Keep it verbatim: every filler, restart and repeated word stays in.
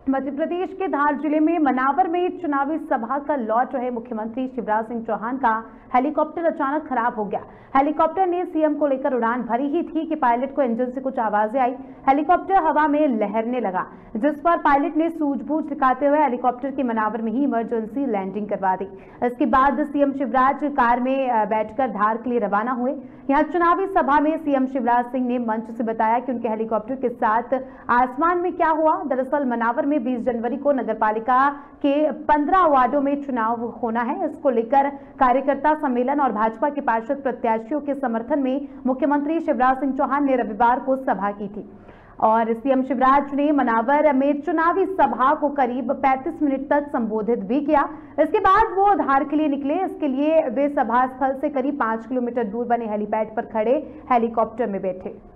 मध्य प्रदेश के धार जिले में मनावर में चुनावी सभा कर लौट रहे मुख्यमंत्री शिवराज सिंह चौहान का हेलीकॉप्टर अचानक खराब हो गया। हेलीकॉप्टर ने सीएम को लेकर उड़ान भरी ही थी कि पायलट को इंजन से कुछ आवाजें आई। हेलीकॉप्टर हवा में लहरने लगा, जिस पर पायलट ने सूझबूझ दिखाते हुए हेलीकॉप्टर की मनावर में ही इमरजेंसी लैंडिंग करवा दी। इसके बाद सीएम शिवराज कार में बैठकर धार के लिए रवाना हुए। यहाँ चुनावी सभा में सीएम शिवराज सिंह ने मंच से बताया कि उनके हेलीकॉप्टर के साथ आसमान में क्या हुआ। दरअसल मनावर में बीस जनवरी को नगरपालिका के पंद्रह वार्डों में चुनाव होना है। इसको लेकर कार्यकर्ता सम्मेलन और भाजपा के पार्षद प्रत्याशियों के समर्थन में मुख्यमंत्री शिवराज सिंह चौहान ने रविवार को सभा की थी और सीएम शिवराज ने मनावर में चुनावी सभा को करीब पैंतीस मिनट तक संबोधित भी किया। इसके बाद वो धार के लिए निकले। इसके लिए वे सभा स्थल से करीब पांच किलोमीटर दूर बने हेलीपैड पर खड़े हेलीकॉप्टर में बैठे।